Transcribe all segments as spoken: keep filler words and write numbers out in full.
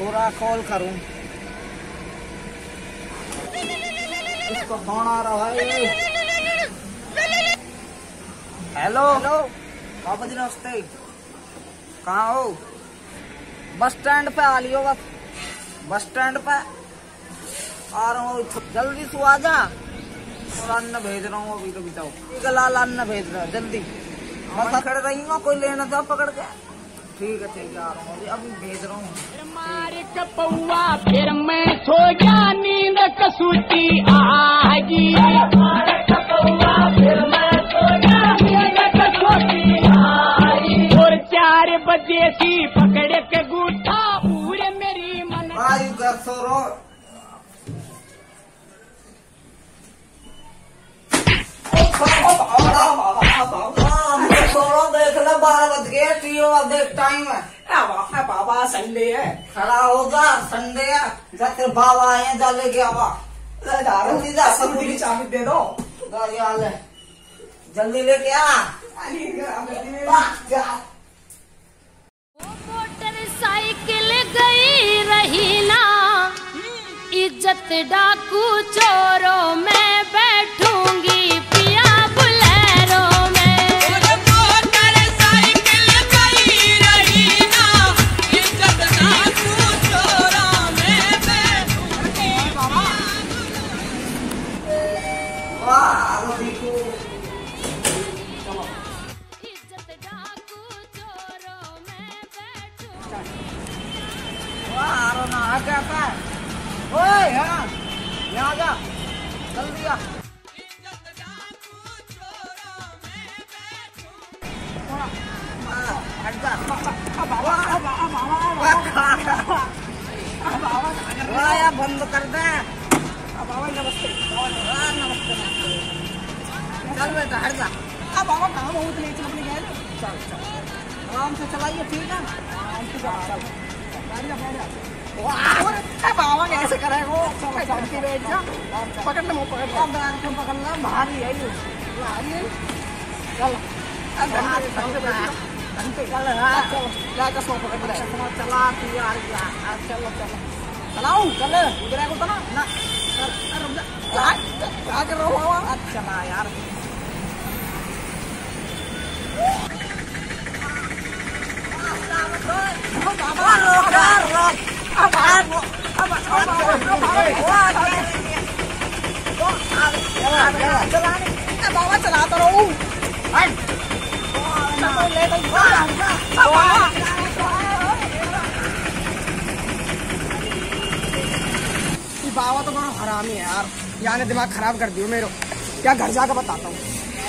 थोड़ा कॉल करूं, इसको फोन आ रहा है। हेलो हेलो बाबा जी नमस्ते, कहाँ हो? बस स्टैंड पे आ लियो, बस बस स्टैंड पे आ रहा हूँ, जल्दी से आ जा। और अन्न भेज रहा हूँ अभी, तो बताओ लाल अन्न भेज रहा है, जल्दी बस पकड़ रही हूँ, कोई लेना था पकड़ के। ठीक है ठीक है, आ रहा हूँ अभी, अभी भेज रहा हूँ। मारे कपौआ फिर मैं सो गया, नींद कसूती आगी। मारे कपौआ फिर मैं सो गया, नींद कसूती आगी। और चार बजे सी पकड़ के गुठा पूरे मेरी मन आयु का सोरो सोरो देख लो, बारह बज गए, टीओ देख टाइम है। बाबा संडे है, खड़ा होगा, संडे है, जाते बाबा आए जा लेके आवा, जल्दी जा, स्कूटी की चाबी दे दो। गाड़ी आ ले, जल्दी लेके आ। मोटरसाइकिल गई रही ना, इज्जत डाकू चोरों में बैठूंगी पिया बुलेरो में। मोटरसाइकिल गई रही ना, इज्जत डाकू चोरों में बैठूंगी। वाह देखो, इज्जत डाकू चोरों में बैठूंगी। वाह रोना आ गया था। ओए हाँ, यहाँ जा, जल्दी आ। हट जा, वाह यार बंद कर दे। बाबा नमस्ते। वाह, नमस्ते नमस्ते, चल बेटा हट जा। अब बाबा कहाँ बहुत ले चल अपने गए। चल चल आराम से चलाइए, ठीक है, आराम से चल चल गाड़ी का बैठ जा। वाह बाबा कैसे करे वो, गाड़ी के बैठ जा, पकड़ ले, मुँह पकड़ ले। बैग को पकड़ना भारी है ये, भारी है। चल घंटे घंटे घंटे चल। हाँ चलो ला चश्मा पकड़ ले। चलो चला तू यार, चलो चलो चलाऊं चल उधर को तो ना ना, चल रुक जा। क्या क्या कर रहा हूँ बाबा। अच्छा ना यार, बाबा चलाता रहूं। बाबा तो बड़ा हरामी है यार, याने दिमाग खराब कर दियो मेरे। क्या घर जाकर बताता हूँ।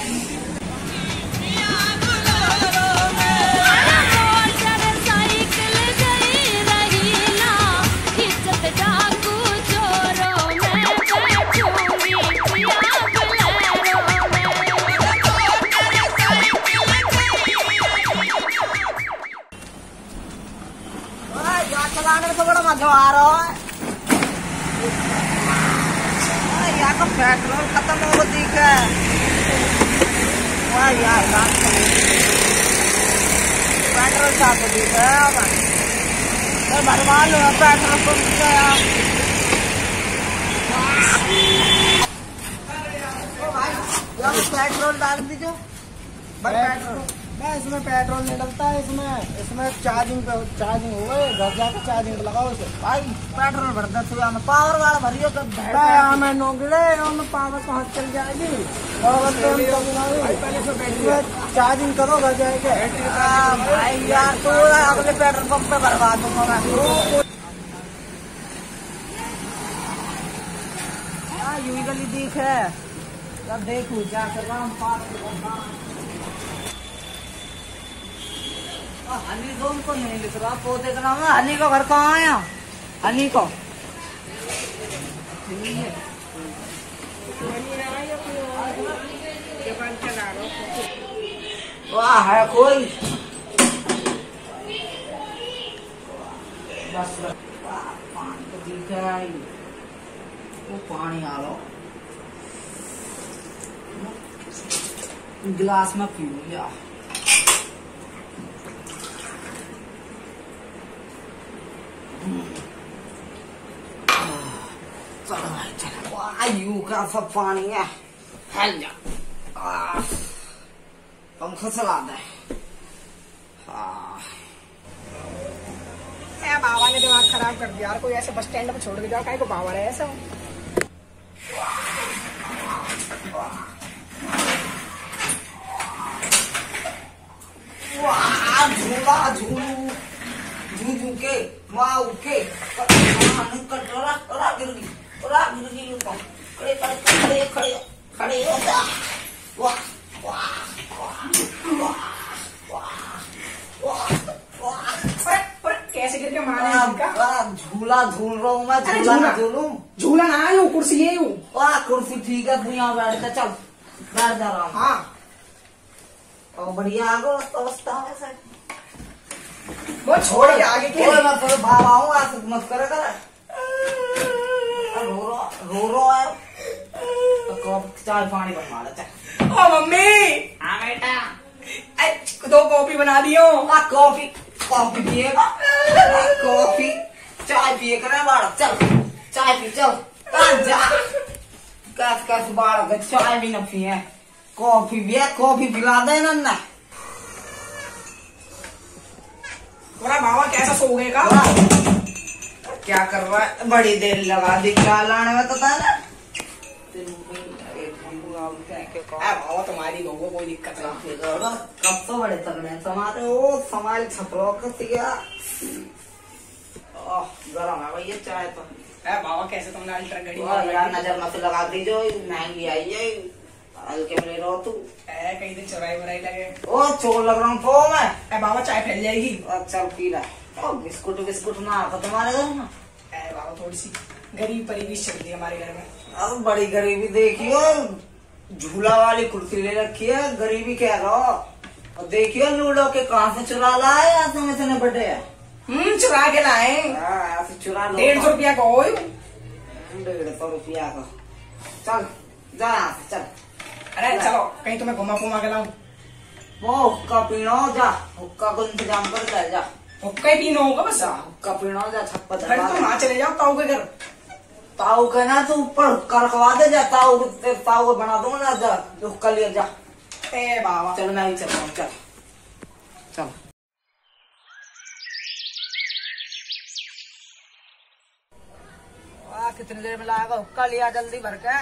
मोटरसाइकिल गई रही ना, इज्जत डाकू चोरों में बैठूंगी पिया बुलेरो में। चलाने में तो बड़ा मजा आ रहा है। यहाँ का पेट्रोल खत्म हो दिखा है। वाह यार पेट्रोल साफ हो दिखा है, तो भरवा लो पेट्रोल पंप का यार। यहाँ पेट्रोल डाल दीजिए, पेट्रोल मैं इसमें पेट्रोल नहीं डलता है, इसमें इसमें चार्जिंग पे चार्जिंग हो गए, घर जाकर चार्जिंग पे लगाओ इसे। भाई पेट्रोल भर दे तू, यहाँ पावर वाला भरियो तो मैं नौकरे में पावर कहाँ चल जाएगी। चार्जिंग करो घर जाएगा। भाई यार तू अगले पेट्रोल पंप पे भरवा दूंगा मैं। हाँ यू गली दिख है, जब देखू जा कर रहा हूँ। हनी को उनको नहीं लिख रहा, पौधे का नाम है हनी। का घर कहाँ है? हनी को वाह है कोई बस पानी तो दिख है, वो पानी आ रहा गिलास में पी लिया। Mm-hmm. चलो भाई चलो। वाह यू का सब पानी है, फैल जा। आह, पंखा चला दे। हाँ ए बाबा ने दिमाग खराब कर दिया यार, कोई ऐसे बस स्टैंड पे छोड़ के जाओ, काहे को बाबा रहे ऐसा। वाह झूला झूलू झूझू के माँ के कटोरा कटोरा गिर गई, कटोरा गिर गई। खड़े खड़े खड़े खड़े खड़े हो जा। वाह वाह वाह वाह वाह। कैसे गिर के मारा इनका? झूला झूल रहा हूँ मैं, अरे झूला झूला। ना झूलू। झूला ना आयु, कुर्सी ये हूँ। वाह कुर्सी ठीक है, तू यहाँ बैठ जा। चल बैठ जा रहा हूँ। हाँ और बढ़िया आगो अवस्था है सर। वो छोड़ के आगे के। ओए मैं तेरे भाव आऊँ, आज मत करे कर। रो रो रो रो है तो कप चाय पानी बनवा ले। चल ओ मम्मी। हाँ बेटा। अ, दो कॉफी बना दियो। आ कॉफी कॉफी पिएगा? कॉफी चाय पिए कर बाढ़। चल चाय पी चल। आ, जा कैस कैस बाढ़ चाय भी न पिए, कॉफी भी है, कॉफी पिला दे ना। बोला बाबा कैसा सो गए का? क्या कर रहा है? बड़ी देर लगा दी क्या लाने में तो था ना। बाबा तुम्हारी लोगों कोई दिक्कत नहीं। कब तो बड़े तगड़े हैं तुम्हारे। ओ समाल छपरो कसिया गरम है भैया चाय तो। ए बाबा कैसे तुमने अल्ट्रा गड़ी वाह यार नजर मत लगा दीजो, महंगी आई है हल्के में रहो तू। ए कहीं दिन चुराई वराई लगे। ओ चोर लग रहा हूँ तो मैं। ए बाबा चाय फैल जाएगी। चल पी रहा। बिस्कुट बिस्कुट ना आता तुम्हारे घर में? ए बाबा थोड़ी सी गरीब परिवेश चल रही है हमारे घर में। अब बड़ी गरीबी देखियो, झूला वाली कुर्सी ले रखी है, गरीबी कह रहा हो। और देखियो लूडो के कहाँ से चुरा लाए, या तुम इतने बड़े है। हम्म चुरा के लाए। ऐसे चुरा लो। डेढ़ सौ रुपया का हो। डेढ़ सौ रुपया का। चल जा यहाँ से चल। अरे चलो कहीं तुम्हें घुमा घुमा के लाऊं। वो हुक्का पीना जा, हुक्का को इंतजाम कर जा। जा हुक्का ही पीना होगा बस। हुक्का पीना जा छप्पा फिर तुम वहां चले जाओ ताऊ के घर। ताऊ कहना तू ऊपर हुक्का रखवा दे। जा ताऊ ताऊ को बना दूंगा ना। जा हुक्का लिया जा। ए बाबा चल मैं भी चल रहा हूँ। चल चल वाह कितनी देर में लाएगा हुक्का? लिया जल्दी भर के।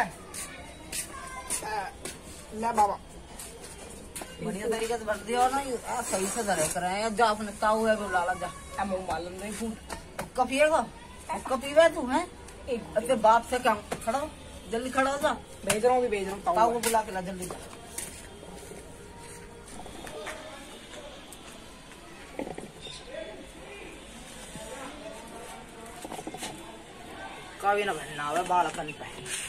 ले बाबा बढ़िया तरीके से भर दिया ना, आ, सही से धरे करे। जा अपने ताऊ है बुला ला। जा अब मुंह मालूम नहीं फूट। हुक्का पिएगा? हुक्का पीवे तू है? तेरे बाप से क्या? खड़ा हो जल्दी, खड़ा हो जा। भेज रहा हूँ भी भेज रहा हूँ ताऊ को बुला के ला जल्दी। कभी ना भरना है बालकन पे।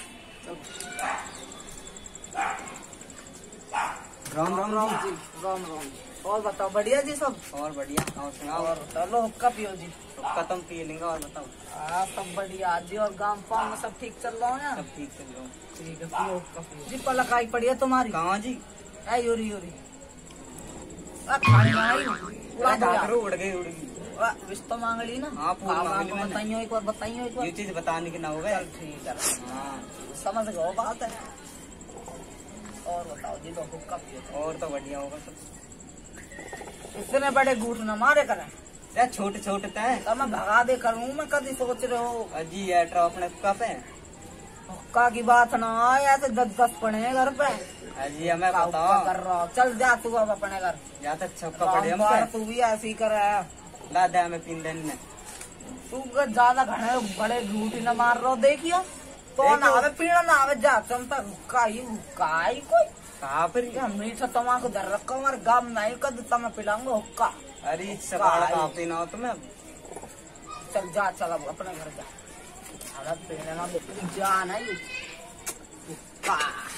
राम राम राम जी। राम राम जी। और बताओ बढ़िया जी सब? और बढ़िया। और सुनाओ। और चलो हुक्का पियो जी। हुक्का तुम पी लेंगे। और बताओ। हाँ सब बढ़िया जी। और गांव पाँव में सब ठीक चल रहा है ना? सब ठीक चल रहा है। ठीक है पियो हुक्का पियो जी। पलक आई पड़ी है तुम्हारी? कहाँ जी? ऐ यूरी यूरी खाने आई उड़ गई उड़ गई। विश तो मांग ली ना? हाँ बताइयो एक बार, बताइयो एक बार। ये चीज बताने की ना होगा। ठीक है हाँ समझ गए बात है। और बताओ जी। तो हुक्का पियो। और तो बढ़िया होगा सब। इतने बड़े घूट न मारे करें यार, छोटे छोटे तय तो मैं भगा दे करूँ। मैं कभी सोच रहे हो अजी एट्रा अपने हुक्का पे? हुक्का की बात ना आया तो दस दस पड़े घर पे। अजी हमें बताओ कर रहा। चल जा तू अब अपने घर। जा तक छक्का पड़े। तू भी ऐसे ही कर रहा है। ला दे हमें पीन देने। तू ज्यादा घने बड़े झूठी न मार रहा। देखियो तो ना आवे पीना ना आवे। जा तुम तक हुक्का ही हुक्का ही कोई कहा पर मीठा तमाकू धर रखा हमारे गाँव नहीं कर देता। मैं पिलाऊंगा हुक्का। अरे सब ना हो तुम्हें। चल जा चल अब अपने घर जा। पीने ना जा नहीं हुक्का।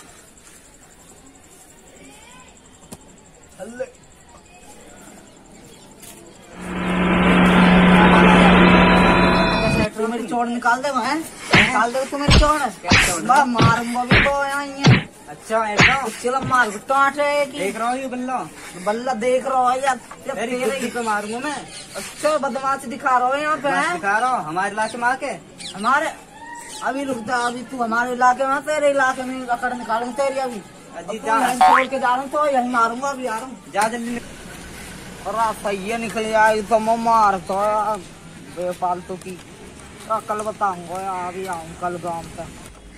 मेरी चोट निकाल दे वहाँ निकाल दे तू मेरी चोट। मारूंगा भी तो यहाँ। अच्छा ऐसा चलो मार टाँट है कि देख रहा हूँ ये बल्ला बल्ला देख रहा है यार। तेरे पे मारूंगा मैं। अच्छा बदमाश दिखा रहा हूँ यहाँ पे। दिखा रहा हूँ हमारे लाश में आके। हमारे अभी रुक जा, अभी तू हमारे इलाके में, तेरे इलाके में अकड़ निकालूंगा तेरी अभी। अजी अब जा। तू यहीं छोड़ के जा रहा हूँ तो यहीं मारूंगा अभी आ रहा हूँ। जा जल्दी। और सही निकल आई तो मैं मार तो यार बेफालतू की। तो कल बताऊंगा यार, अभी आऊँ कल गाँव से।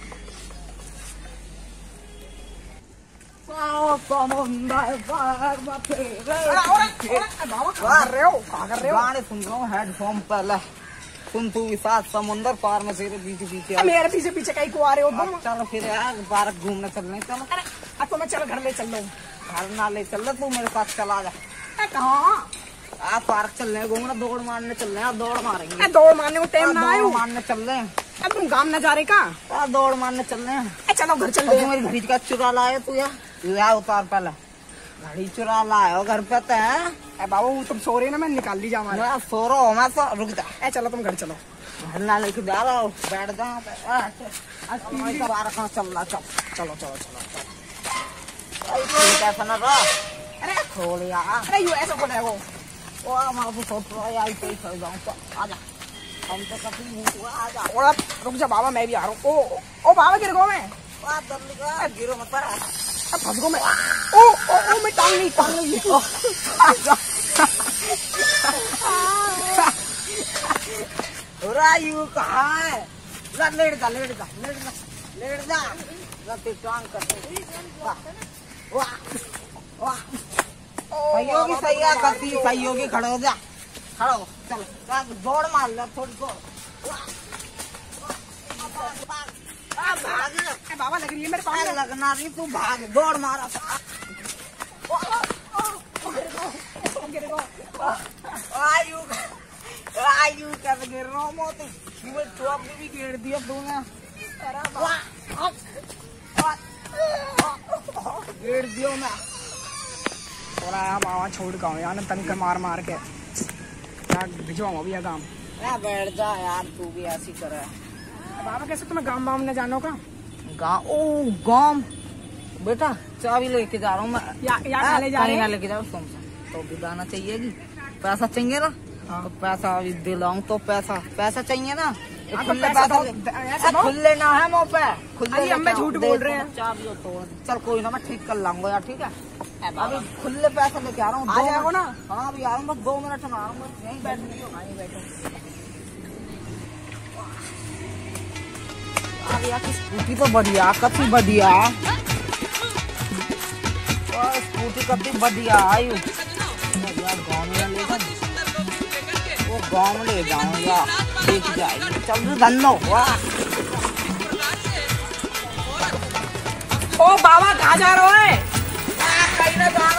गाने सुन रहा हूँ हेडफोन पहले। सुन तू सात समुंदर पार में तेरे पीछे पीछे मेरे पीछे पीछे कहीं को आ रहे हो तुम? चलो फिर यार पार्क घूमने चलने चलो। अब तो मैं चलो घर ले चल रहा हूँ। घर ना ले चल तू मेरे साथ चला जा। कहाँ? आप पार्क चल रहे घूमना, दौड़ मारने चल रहे हैं, दौड़ मारेंगे। ए, दौड़ मारने को टाइम ना आयो। दौड़ मारने चल रहे हैं। अब तुम गाँव न जा रहे का? दौड़ मारने चल रहे हैं। ए, चलो घर चल और रहे तू मेरी घड़ी का चुरा लाए तू यार, या उतार पहले घड़ी चुरा लाए घर पे तो है। बाबू तुम सो रहे ना, मैं निकाल दी जाऊँ। मैं सो रहा हूँ, मैं तो रुक जा। ए चलो तुम घर चलो। घर ना लेके जा रहा हूँ, बैठ जा। बारह कहाँ चल रहा, चल चलो चलो चलो कैसा ना रहा। अरे छोड़ यार, अरे यू ऐसा बोले वो। ओ मैं तो सोच रहा यार कहीं चल जाऊँ तो आजा। हम तो कभी नहीं हुआ, आजा। और रुक जा बाबा, मैं भी आ रहा हूँ। ओ ओ बाबा गिर गो मैं। गिरो मत। अब फंस गो मैं। ओ ओ ओ मैं टांग नहीं टांग नहीं। रायू कहाँ है? ला लेट जा लेट जा लेट जा लेट जा। रति टांग कर वाह वाह वाह। सहयोगी सही है, कति सहयोगी खड़े हो जा, खड़ो हो चल। दौड़ मार ले थोड़ी दौड़। भाग ए, बाबा लग रही है मेरे पास। लगना नहीं, तू भाग दौड़ मारा। आयु आयु क्या गिर रहा हूँ मोती, चौक भी गिर दिया तूने। गिर दियो मैं। थोड़ा यहाँ बाबा छोड़ का हूँ यार, तंग कर मार मार के यार भिजवाऊँ अभी काम। बैठ जा यार, तू भी ऐसी करे। बाबा कैसे तुम्हें गाँव वाम ने जानो का? गाँव ओ गाँव बेटा चाबी लेके जा रहा हूँ मैं। या, या ले जा रहे हैं? लेके जाओ तुम तो भी गाना चाहिएगी, पैसा चाहिए ना। हाँ। तो पैसा अभी दिलाऊं तो पैसा पैसा चाहिए ना। हाँ, तो खुले पैसा पैसा दो, दे। खुले ना है मुँह पे खुले। हम झूठ बोल रहे हैं। चाबी तोड़ चल कोई ना, मैं ठीक कर लाऊंगा यार, ठीक है। अभी खुले पैसा लेके आ रहा हूँ। आ जाएगा ना? हाँ अभी आ रहा हूँ, बस दो मिनट में आ रहा हूँ। यहीं बैठ यहीं बैठो। स्कूटी तो बढ़िया, कति बढ़िया स्कूटी, कति बढ़िया आयु। गाँव में ले जा, वो गाँव में ले जाऊंगा, देख जाएगी। चल धन्नो। ओ बाबा कहाँ जा रहे हो? कहीं ना जा